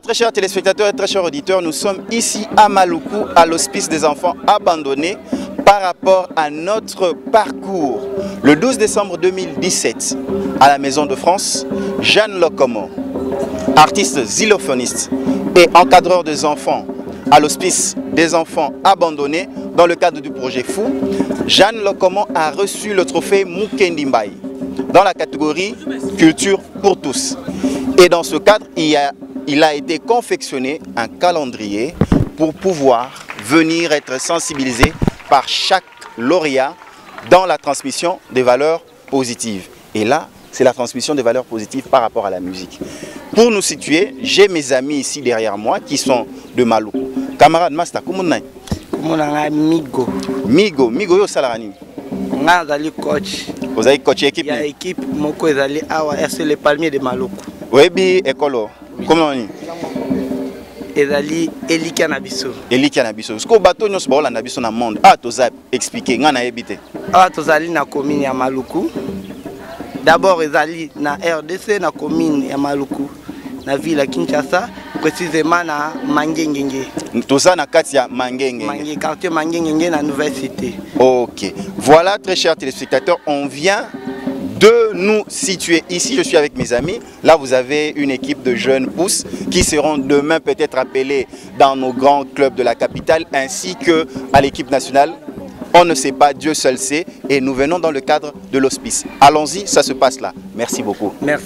très chers téléspectateurs et très chers auditeurs, nous sommes ici à Maluku, à l'hospice des enfants abandonnés, par rapport à notre parcours. Le 12 décembre 2017, à la Maison de France, Jeanne Locomo, artiste xylophoniste et encadreur des enfants à l'hospice des enfants abandonnés, dans le cadre du projet Fou, Jeanne Locomo a reçu le trophée Mukendi Mbaye dans la catégorie Culture pour tous. Et dans ce cadre, il a été confectionné un calendrier pour pouvoir venir être sensibilisé par chaque lauréat dans la transmission des valeurs positives. Et là, c'est la transmission des valeurs positives par rapport à la musique. Pour nous situer, j'ai mes amis ici derrière moi qui sont de Maluku. Camarade Master, comment on est? Migo. Migo, Migo yo salarani. Nga zali coach. Vous avez coaché équipe? Il y a équipe moko ezali awa c'est le palmier de Maluku. Oui, bi école. Comment on est? Ezali Eli Canabiso. Eli Canabiso. Est-ce que bateau nyos ba Holanda biso na monde? Ah toza expliquer nga na yebite. Awa tozali na commune ya Maluku. D'abord ezali na RDC na commune ya Maluku. Na ville ya Kinshasa, précisément na Mangengenge. Toza na kati ya Mangengenge. Quartier Mangengenge na Nouvelle Cité. OK. Voilà, très chers téléspectateurs, on vient de nous situer ici. Je suis avec mes amis. Là, vous avez une équipe de jeunes pousses qui seront demain peut-être appelés dans nos grands clubs de la capitale, ainsi que à l'équipe nationale. On ne sait pas, Dieu seul sait. Et nous venons dans le cadre de l'hospice. Allons-y, ça se passe là. Merci beaucoup. Merci.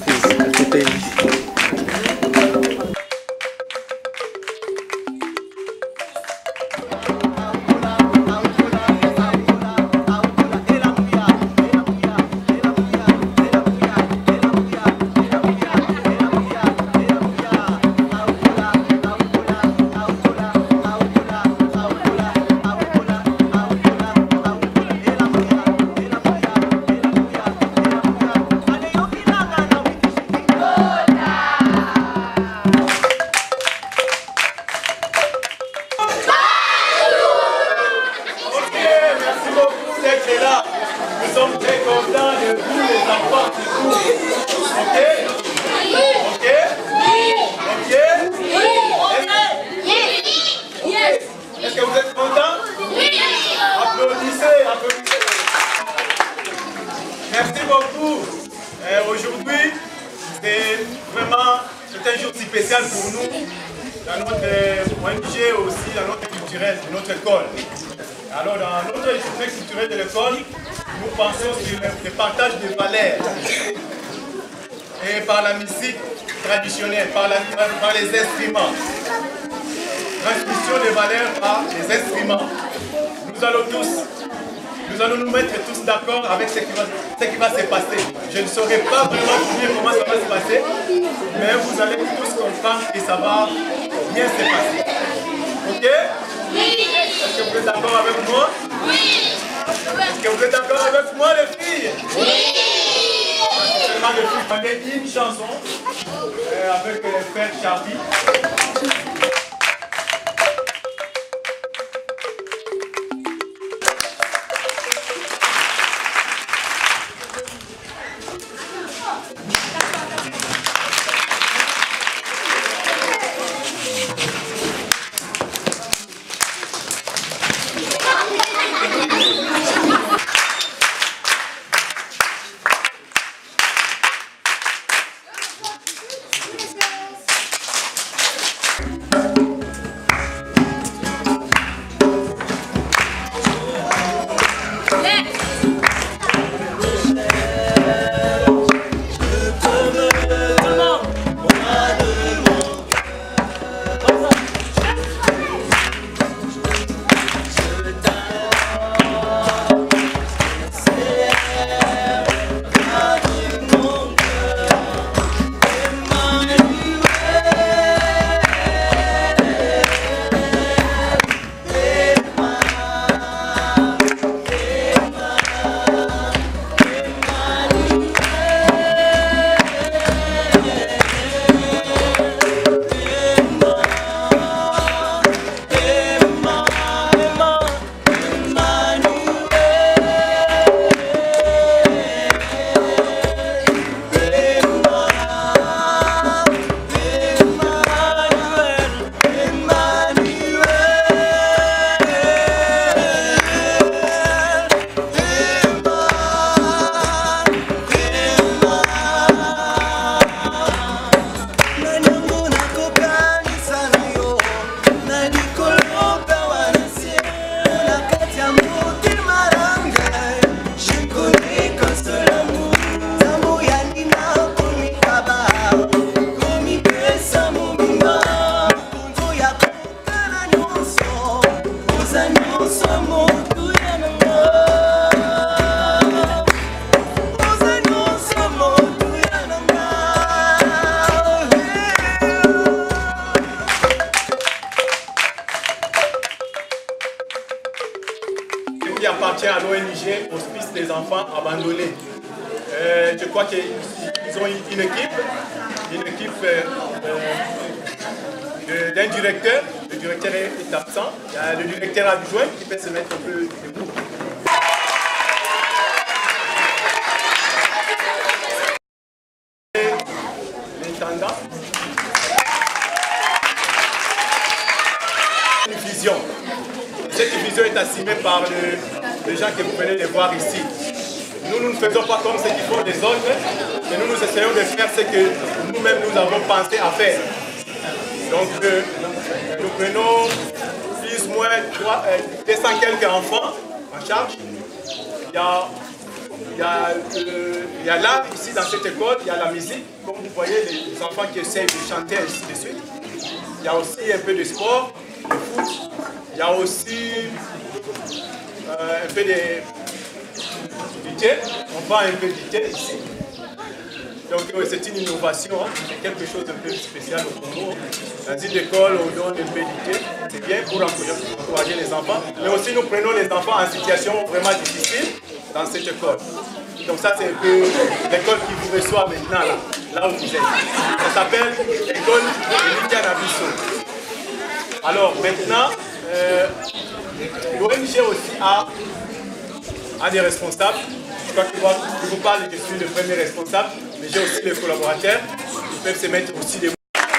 Aujourd'hui, c'est un jour si spécial pour nous, dans notre ONG aussi, dans notre culturel, de notre école. Alors, dans notre journée culturelle de l'école, nous pensons sur le partage des valeurs et par la musique traditionnelle, par les instruments. Transmission des valeurs par les instruments. Nous allons nous mettre tous d'accord avec ce qui va se passer. Je ne saurais pas vraiment vous dire comment ça va se passer, mais vous allez tous comprendre et ça va bien se passer. Ok? Oui. Est-ce que vous êtes d'accord avec moi? Oui. Est-ce que vous êtes d'accord avec moi, les filles? Oui. Seulement les filles, prenez une chanson avec le père Charlie. qui appartient à l'ONG Hospice des enfants abandonnés. Je crois qu'ils ont une équipe d'un directeur. Le directeur est absent. Il y a le directeur adjoint qui peut se mettre un peu debout. L'intendant. Une vision. Cette vision est assumée par les gens que vous venez de voir ici. Nous ne faisons pas comme ce qu'ils font les autres, mais nous essayons de faire ce que nous-mêmes nous avons pensé à faire. Donc nous prenons plus ou moins 200 quelques enfants en charge. Il y a l'art ici dans cette école, il y a la musique, comme vous voyez les enfants qui essayent de chanter ainsi de suite. Il y a aussi un peu de sport, de foot, il y a aussi un peu du thé, on vend un peu du thé ici. Donc c'est une innovation, c'est quelque chose de peu spécial au Congo. Dans une école, on donne un peu du thé, c'est bien pour encourager les enfants. Mais aussi nous prenons les enfants en situation vraiment difficile dans cette école. Donc ça c'est un peu l'école qui vous reçoit maintenant là où vous êtes. Ça s'appelle l'école de Likianabiso. Alors maintenant, l'ONG aussi a des responsables. Je crois que je vous parle, je suis le premier responsable, mais j'ai aussi les collaborateurs qui peuvent se mettre aussi des...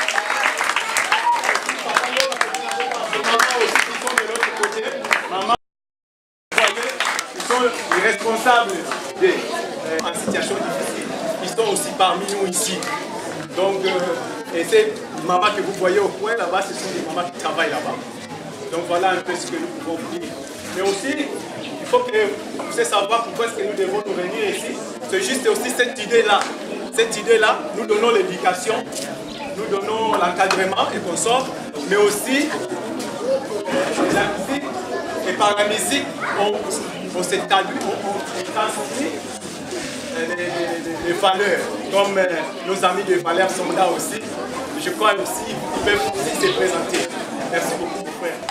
Les responsables en situation difficile, ils sont aussi parmi nous ici. Donc, et ces mamans que vous voyez au coin là-bas, ce sont des mamans qui travaillent là-bas. Donc voilà un peu ce que nous pouvons vous dire. Mais aussi, il faut que vous puissiez savoir pourquoi est-ce que nous devons nous réunir ici. C'est juste aussi cette idée-là. Cette idée-là, nous donnons l'éducation, nous donnons l'encadrement et qu'on sort, mais aussi la musique. Et par la musique, on s'établit, on transmet les valeurs, comme nos amis de Valère sont là aussi. Je crois aussi qu'ils peuvent aussi se présenter. Merci beaucoup, mon frère.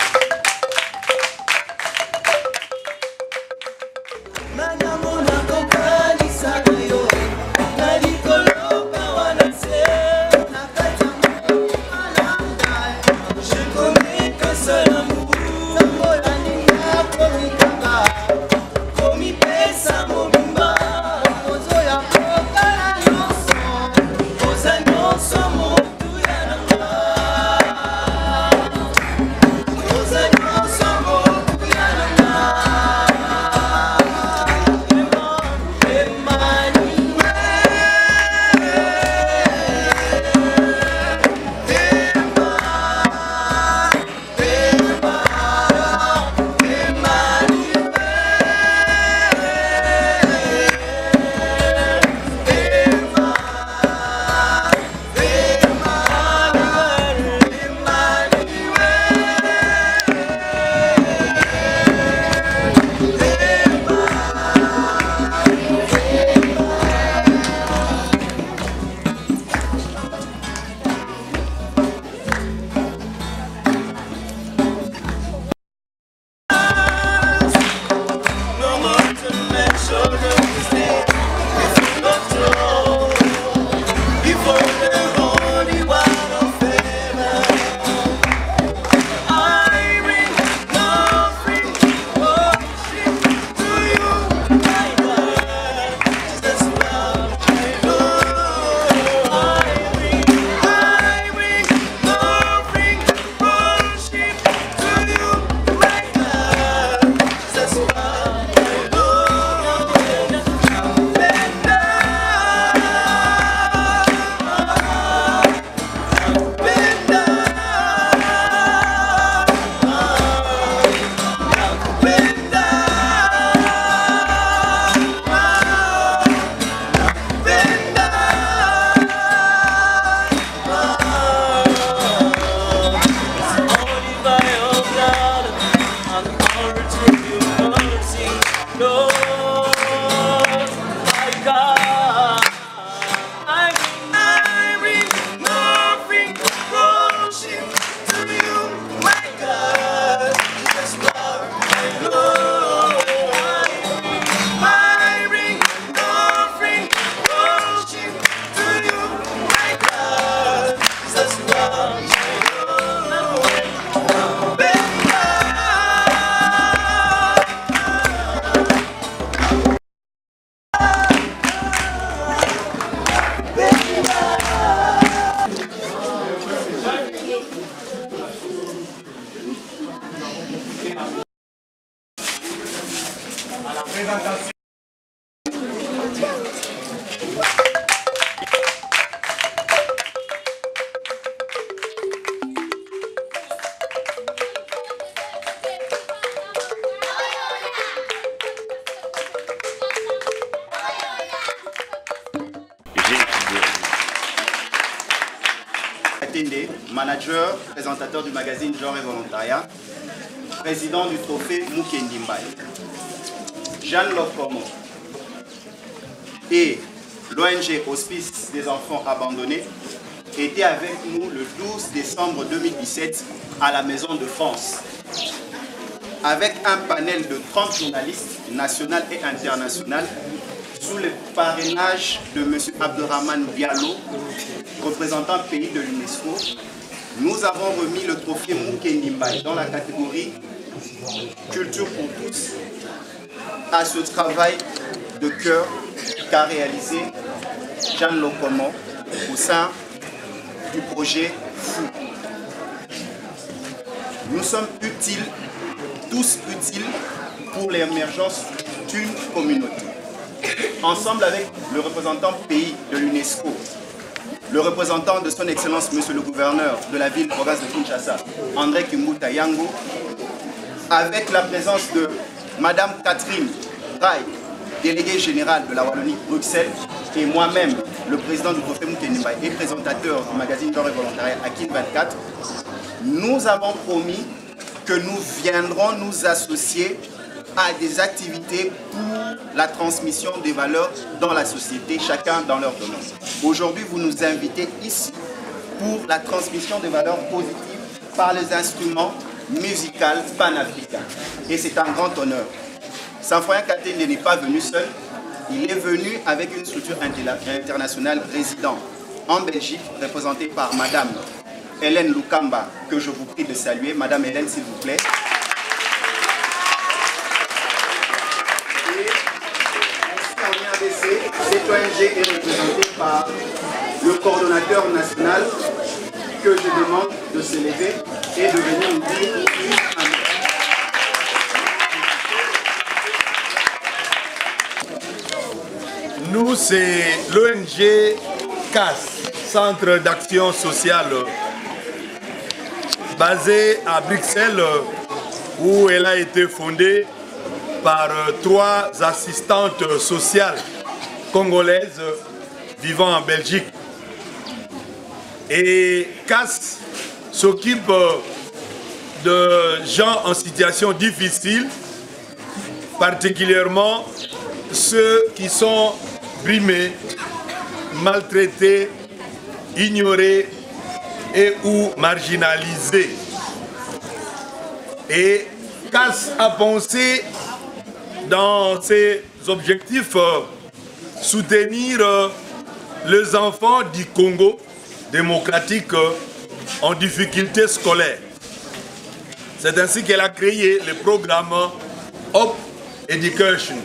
la présentation. Manager, présentateur du magazine Genre et Volontariat, président du trophée Mukendi Mbaye. Jeanne Lokomo et l'ONG Hospice des enfants abandonnés étaient avec nous le 12 décembre 2017 à la Maison de France, avec un panel de 30 journalistes nationaux et internationaux sous le parrainage de M. Abderrahmane Diallo, représentant pays de l'UNESCO. Nous avons remis le trophée Mukendi Mbaye dans la catégorie Culture pour tous à ce travail de cœur qu'a réalisé Jeanne Lokomo au sein du projet FOU. Nous sommes utiles, tous utiles pour l'émergence d'une communauté. Ensemble avec le représentant pays de l'UNESCO, le représentant de son Excellence, Monsieur le Gouverneur de la ville-province de Kinshasa, André Kimbuta Yango, avec la présence de Madame Catherine Rai, déléguée générale de la Wallonie-Bruxelles, et moi-même, le président du trophée Mukendi Mbaye et présentateur du magazine Genre et Volontariat à Kin 24, nous avons promis que nous viendrons nous associer à des activités pour la transmission des valeurs dans la société, chacun dans leur domaine. Aujourd'hui, vous nous invitez ici pour la transmission des valeurs positives par les instruments musicaux panafricains. Et c'est un grand honneur. Sanfoya Katende n'est pas venu seul, il est venu avec une structure internationale résidente en Belgique, représentée par Madame Hélène Lukamba, que je vous prie de saluer. Madame Hélène, s'il vous plaît. Cette ONG est représentée par le coordonnateur national que je demande de se lever et de venir nous dire nous, c'est l'ONG CAS, Centre d'Action Sociale, basé à Bruxelles, où elle a été fondée par 3 assistantes sociales congolaises vivant en Belgique. Et CAS s'occupe de gens en situation difficile, particulièrement ceux qui sont brimés, maltraités, ignorés et ou marginalisés. Et CAS a pensé dans ses objectifs soutenir les enfants du Congo démocratique en difficulté scolaire. C'est ainsi qu'elle a créé le programme Hope Education.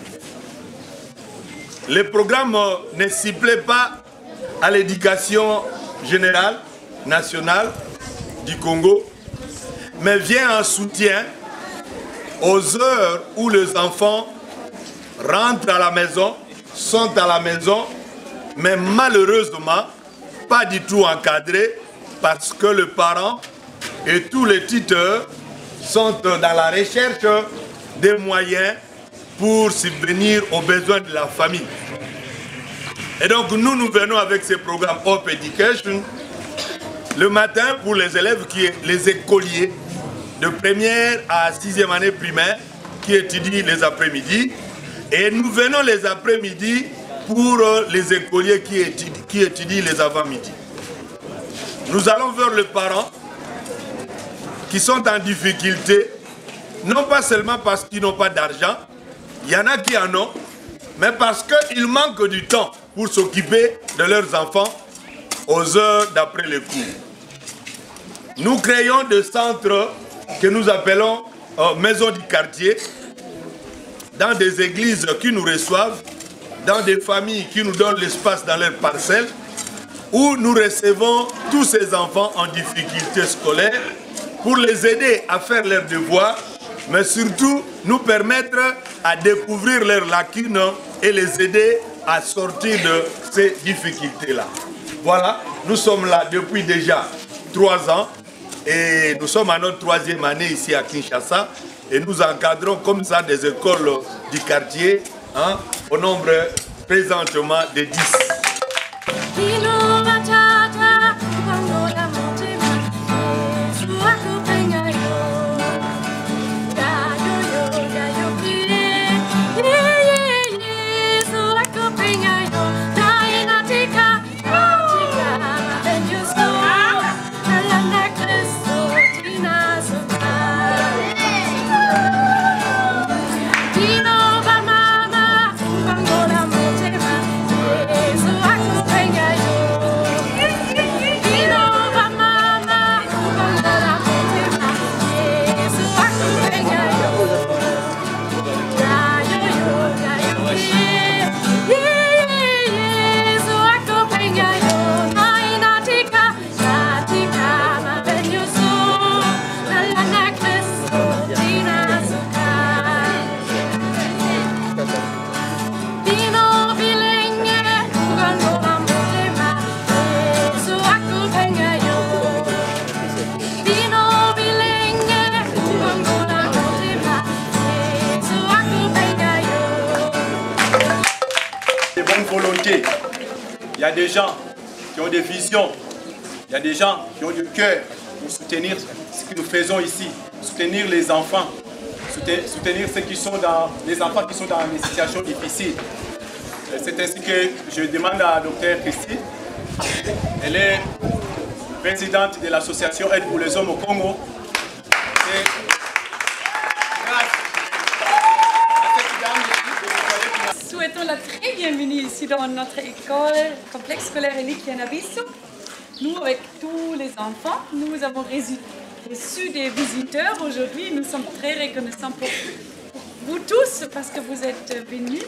Le programme ne ciblait pas à l'éducation générale, nationale du Congo, mais vient en soutien aux heures où les enfants rentrent à la maison, sont à la maison, mais malheureusement pas du tout encadrés parce que les parents et tous les tuteurs sont dans la recherche des moyens pour subvenir aux besoins de la famille. Et donc nous venons avec ce programme Hope Education le matin pour les élèves, les écoliers de première à 6e année primaire qui étudient les après-midi. Et nous venons les après-midi pour les écoliers qui étudient les avant-midi. Nous allons vers les parents qui sont en difficulté, non pas seulement parce qu'ils n'ont pas d'argent, il y en a qui en ont, mais parce qu'ils manquent du temps pour s'occuper de leurs enfants aux heures d'après les cours. Nous créons des centres que nous appelons maisons du quartier, dans des églises qui nous reçoivent, dans des familles qui nous donnent l'espace dans leurs parcelles, où nous recevons tous ces enfants en difficulté scolaire pour les aider à faire leurs devoirs, mais surtout nous permettre à découvrir leurs lacunes et les aider à sortir de ces difficultés-là. Voilà, nous sommes là depuis déjà 3 ans et nous sommes à notre 3e année ici à Kinshasa et nous encadrons comme ça des écoles du quartier au nombre présentement de 10. Il y a des gens qui ont des visions, il y a des gens qui ont du cœur pour soutenir ce que nous faisons ici, soutenir les enfants, soutenir ceux qui sont les enfants qui sont dans des situations difficiles. C'est ainsi que je demande à Dr Christy, elle est présidente de l'association Aide pour les hommes au Congo. Et souhaitons la très bienvenue ici dans notre école, complexe scolaire Elie Kianabiso. Nous, avec tous les enfants, nous avons reçu des visiteurs aujourd'hui. Nous sommes très reconnaissants pour vous tous parce que vous êtes venus.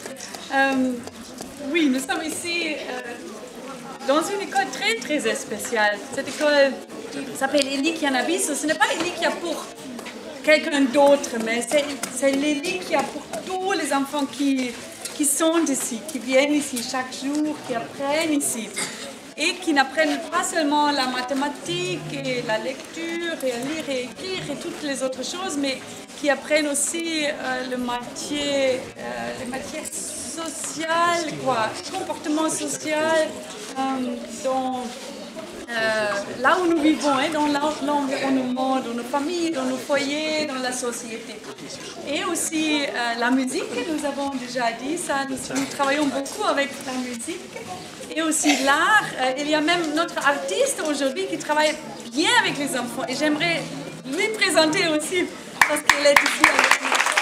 Oui, nous sommes ici dans une école très très spéciale. Cette école s'appelle Elie Kianabiso. Ce n'est pas Elie Kia pour quelqu'un d'autre, mais c'est l'Elie Kia pour tous les enfants qui sont ici, qui viennent ici chaque jour, qui apprennent ici. Et qui n'apprennent pas seulement la mathématique et la lecture et à lire et écrire et toutes les autres choses, mais qui apprennent aussi les matières sociales, comportement social, là où nous vivons, dans l'environnement, dans nos familles, dans nos foyers, dans la société. Et aussi la musique, nous avons déjà dit ça, nous travaillons beaucoup avec la musique. Et aussi l'art. Il y a même notre artiste aujourd'hui qui travaille bien avec les enfants. Et j'aimerais lui présenter aussi parce qu'elle est ici avec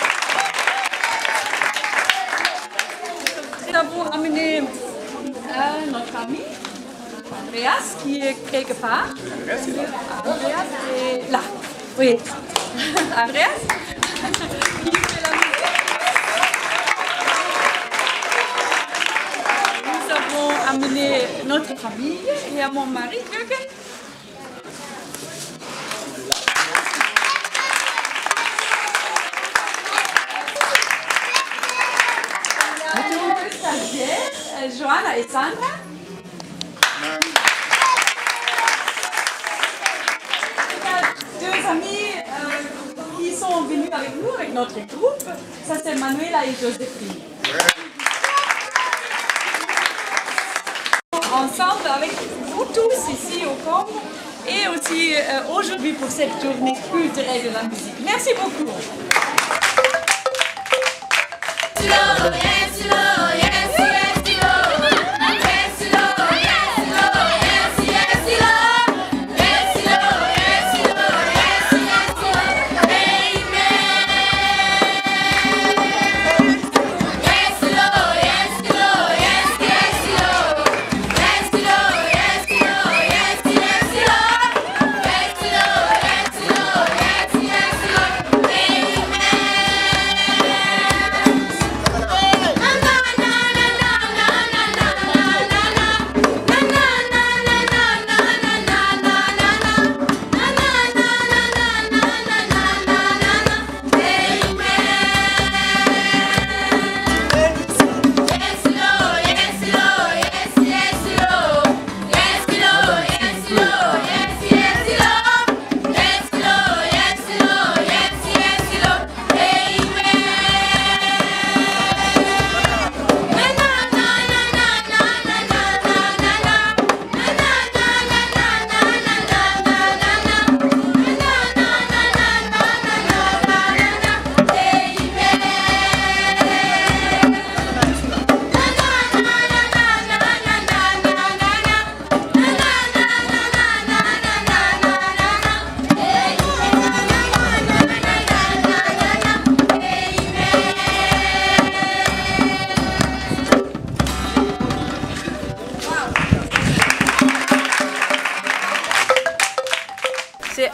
nous. Nous avons amené notre ami Andreas qui est quelque part. Andreas est là. Oui. Andreas qui fait la musique. Nous avons amené notre famille et à mon mari, Jürgen. Nos stagiaires, Johanna et Sandra. Deux amis qui sont venus avec nous, avec notre groupe. Ça, c'est Manuela et Joséphine. Ensemble avec vous tous ici au Congo et aussi aujourd'hui pour cette journée culturelle de la musique. Merci beaucoup.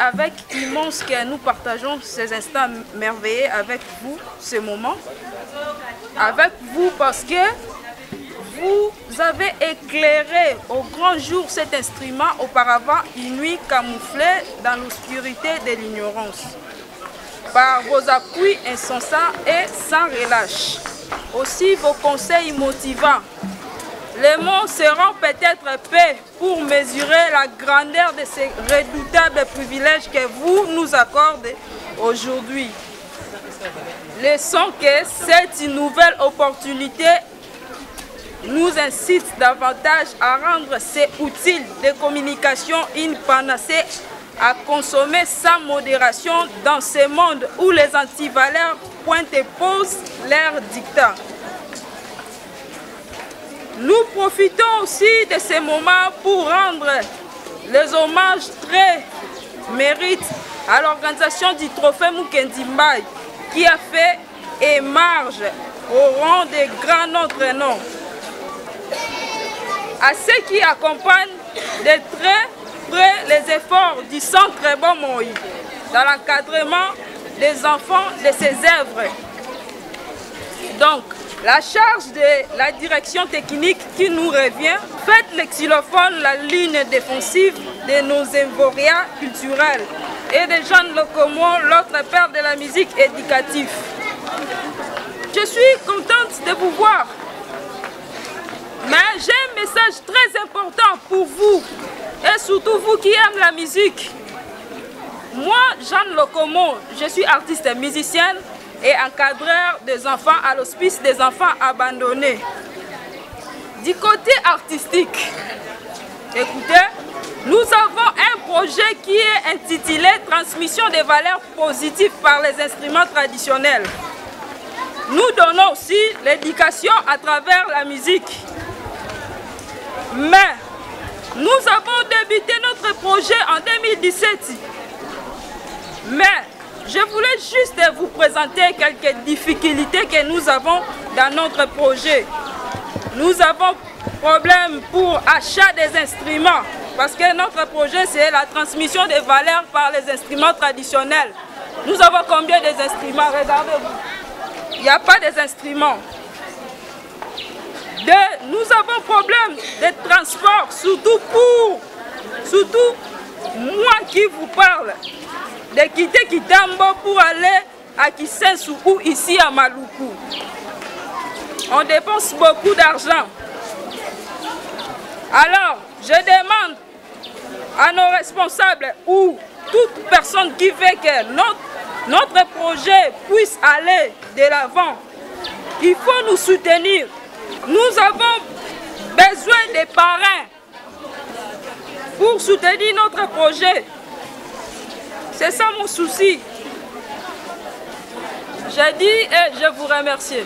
avec immense que nous partageons ces instants merveilleux avec vous, ce moment. Avec vous parce que vous avez éclairé au grand jour cet instrument auparavant inuit camouflé dans l'obscurité de l'ignorance. Par vos appuis incessants et sans relâche. Aussi vos conseils motivants. Les mots seront peut-être épais pour mesurer la grandeur de ces redoutables privilèges que vous nous accordez aujourd'hui. Laissons que cette nouvelle opportunité nous incite davantage à rendre ces outils de communication une panacée à consommer sans modération dans ce monde où les antivaleurs pointent et posent leurs dictats. Nous profitons aussi de ces moments pour rendre les hommages très mérites à l'organisation du trophée Mukendi Mbaye qui a fait émarge au rang des grands notre nom. À ceux qui accompagnent de très près les efforts du Centre Bon Moïse dans l'encadrement des enfants de ces œuvres. Donc, la charge de la direction technique qui nous revient, faites le xylophone la ligne défensive de nos invoriats culturels et de Jean Locomo, l'autre père de la musique éducative. Je suis contente de vous voir, mais j'ai un message très important pour vous et surtout vous qui aimez la musique. Moi, Jeanne Locomo, je suis artiste musicienne et encadreur des enfants à l'hospice des enfants abandonnés. Du côté artistique, écoutez, nous avons un projet qui est intitulé « Transmission des valeurs positives par les instruments traditionnels ». Nous donnons aussi l'éducation à travers la musique. Mais nous avons débuté notre projet en 2017. Mais je voulais juste vous présenter quelques difficultés que nous avons dans notre projet. Nous avons problème pour achat des instruments parce que notre projet c'est la transmission des valeurs par les instruments traditionnels. Nous avons combien d'instruments? Regardez-vous. Il n'y a pas des instruments. Nous avons problème de transport, surtout moi qui vous parle, de quitter Kitambo pour aller à Kisensu ou ici à Maluku. On dépense beaucoup d'argent. Alors, je demande à nos responsables ou toute personne qui veut que notre projet puisse aller de l'avant, il faut nous soutenir. Nous avons besoin des parrains pour soutenir notre projet. C'est ça mon souci. J'ai dit et je vous remercie.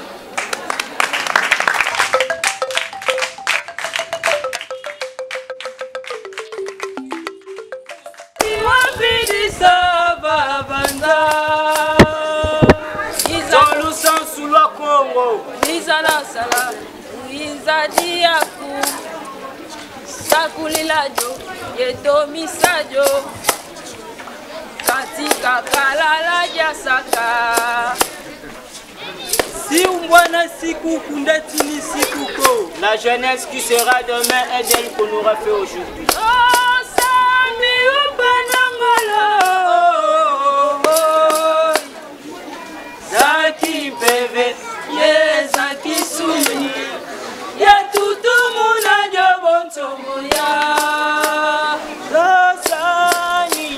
Sakulilajo, yetomisajo, katika kalala jasaka. Si umwana siku kundatini sikuko. La jeunesse qui sera demain est d'elle qu'on aura fait aujourd'hui. Oh, Sami Ubanamalo, Zaki bebe, ye Zaki Sumi, ya tutumu na jobontomo ya. Dosani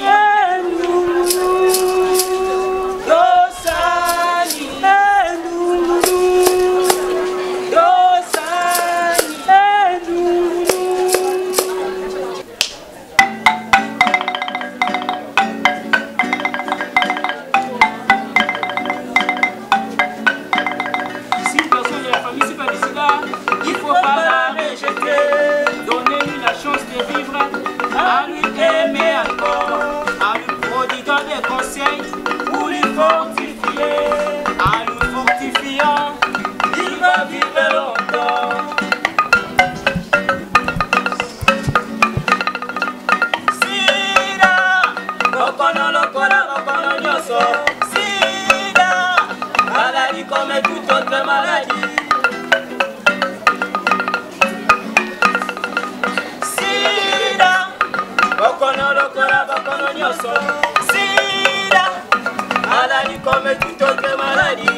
nyonso. Sida, maladie comme toute autre maladie.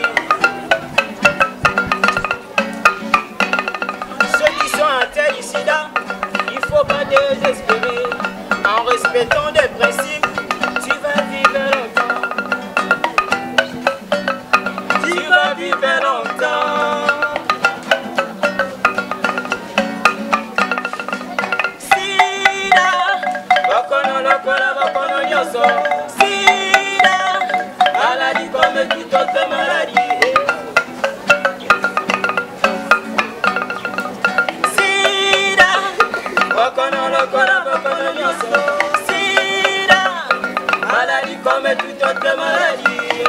Ceux qui sont atteints du sida, il ne faut pas désespérer. En respectant des principes, tu vas vivre longtemps. Tu vas vivre longtemps. Sida, bakono lokola bakono nyonso. Sida, maladie comme toute autre maladie. Sida, bakono lokola bakono nyonso. Sida, maladie comme toute autre maladie.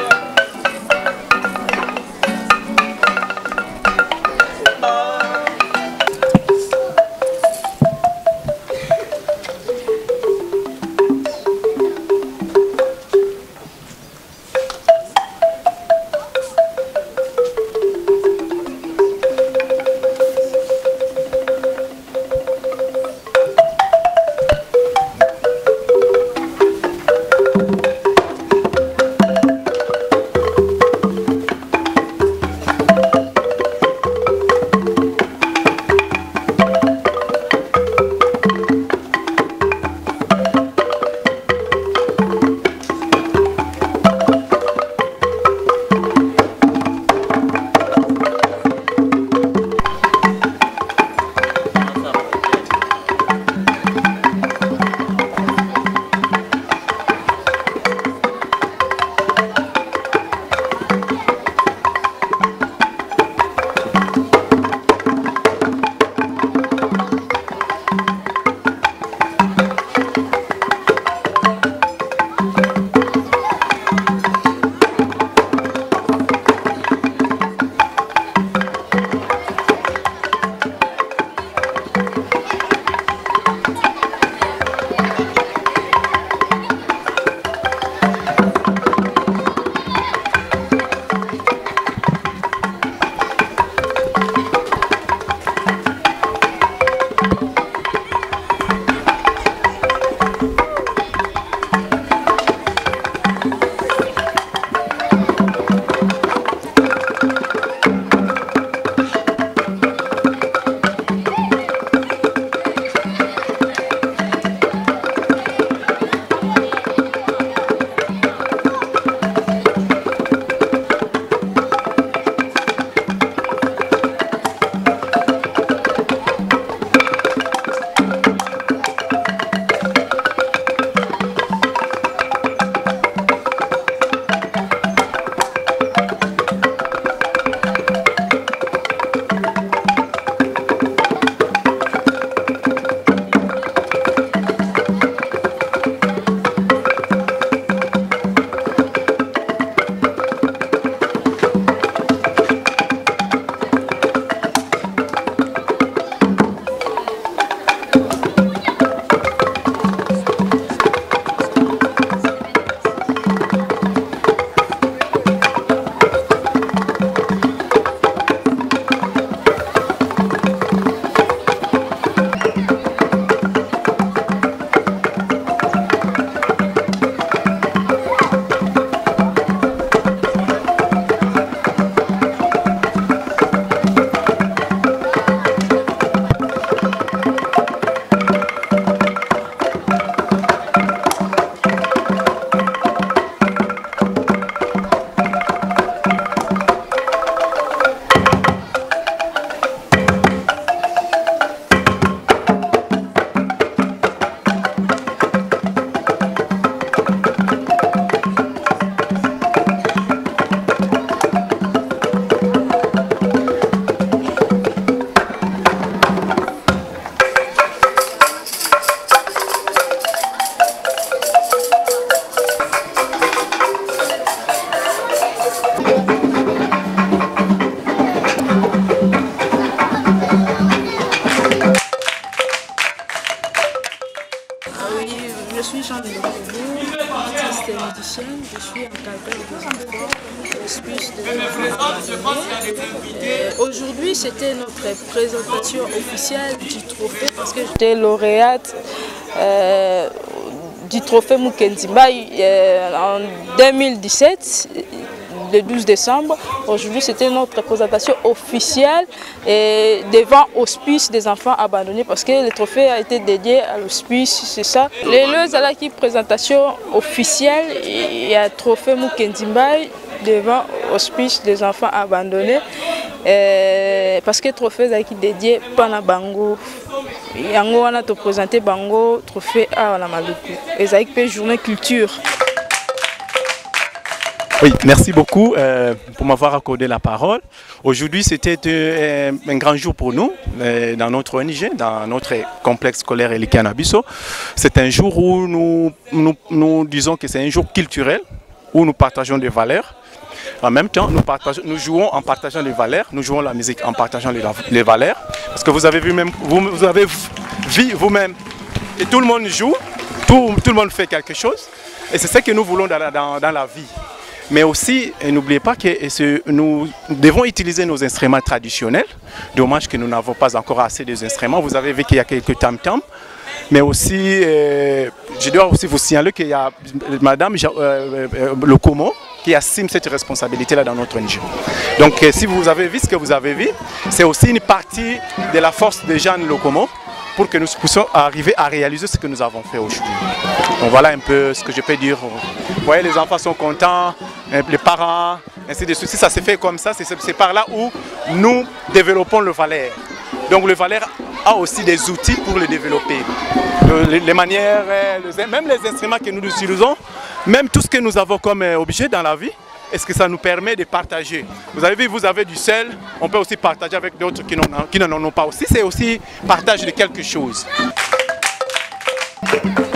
musicienne, je suis encadrée des enfants au hospice de l'enfant. Aujourd'hui, c'était notre présentation officielle du trophée parce que j'étais lauréate du trophée Mukenzimba en 2017, le 12 décembre. Aujourd'hui, c'était notre présentation officielle devant l'hospice des enfants abandonnés parce que le trophée a été dédié à l'hospice, c'est ça. Les qui présentation officielle, il y a le trophée Mukenzimba devant l'hospice des enfants abandonnés parce que le trophée est dédié par la Bango. Yango on a présenté Bango trophée à la Maluku. Et ça a journée culture. Oui, merci beaucoup pour m'avoir accordé la parole. Aujourd'hui, c'était un grand jour pour nous dans notre ONG, dans notre complexe scolaire Elikiana Bisso. C'est un jour où nous disons que c'est un jour culturel, où nous partageons des valeurs. En même temps, nous jouons en partageant les valeurs, nous jouons la musique en partageant les valeurs. Parce que vous avez vu même, vous avez vu vous-même, et tout le monde joue, tout le monde fait quelque chose. Et c'est ce que nous voulons dans la vie. Mais aussi, n'oubliez pas que nous devons utiliser nos instruments traditionnels. Dommage que nous n'avons pas encore assez d'instruments. Vous avez vu qu'il y a quelques tam-tams. Mais aussi, je dois aussi vous signaler qu'il y a Madame Lokomo qui assume cette responsabilité-là dans notre ONG. Donc, si vous avez vu ce que vous avez vu, c'est aussi une partie de la force de Jeanne Lokomo pour que nous puissions arriver à réaliser ce que nous avons fait aujourd'hui. Donc voilà un peu ce que je peux dire. Vous voyez, les enfants sont contents, les parents, ainsi de suite. Si ça se fait comme ça, c'est par là où nous développons le valeur. Donc le valeur a aussi des outils pour le développer. Les manières, même les instruments que nous utilisons, même tout ce que nous avons comme objet dans la vie, est-ce que ça nous permet de partager? Vous avez vu, vous avez du sel, on peut aussi partager avec d'autres qui n'en ont pas aussi. C'est aussi partage de quelque chose.